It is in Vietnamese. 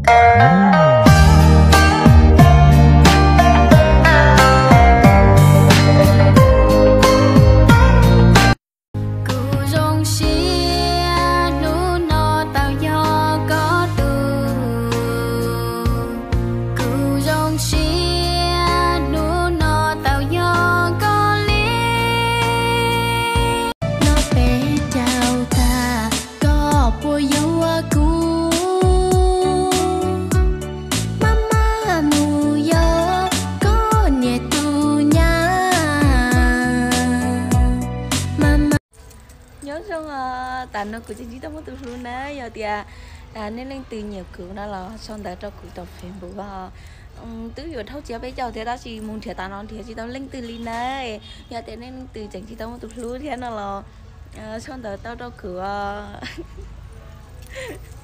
nhớ xong tàn nó của chị tao muốn từ luôn nè giờ thì nên lên từ nhiều cứu nó là xong đã cho cứu tập phim bố từ giờ thâu chia bây giờ thì ta chỉ muốn thiệt tao nói thì chỉ tao lên từ linh này giờ thì nên từ chẳng chỉ tao muốn từ luôn thế nó là xong đã tao cho cứu